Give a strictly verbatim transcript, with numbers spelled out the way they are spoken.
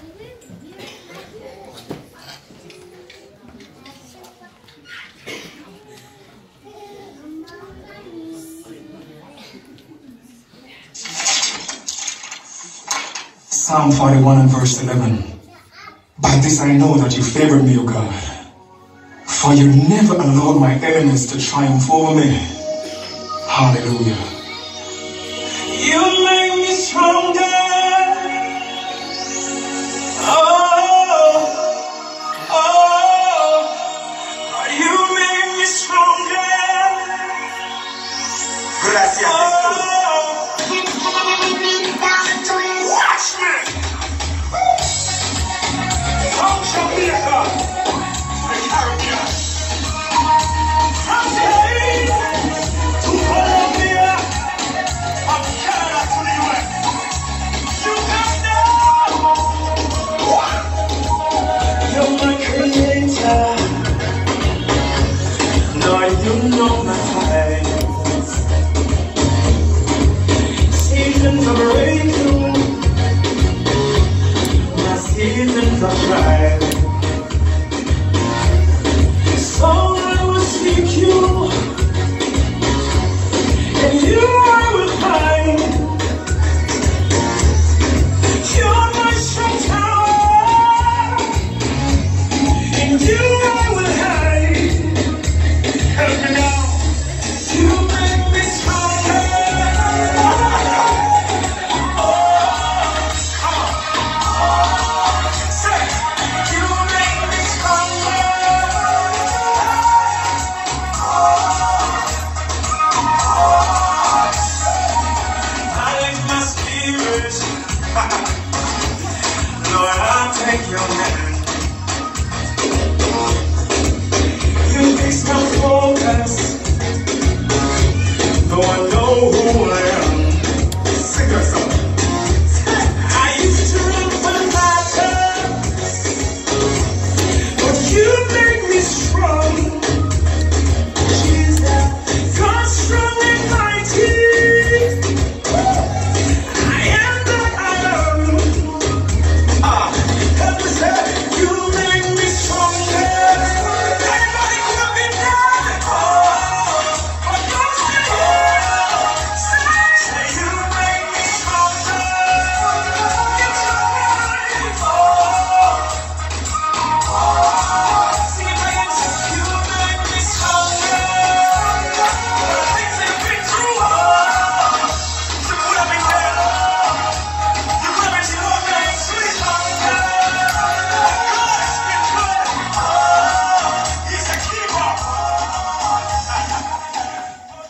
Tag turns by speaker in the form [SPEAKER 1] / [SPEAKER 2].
[SPEAKER 1] Psalm forty-one and verse eleven. By this I know that you favor me, O God, for you never allowed my enemies to triumph over me. Hallelujah. You make me stronger. Oh, oh, you make me stronger. Gracias. Oh, watch me. From Jamaica to Caribbean, from Haiti to Colombia, from Canada to the U S, Uganda. You're my creator. Lord, you know my time. Seasons of rain.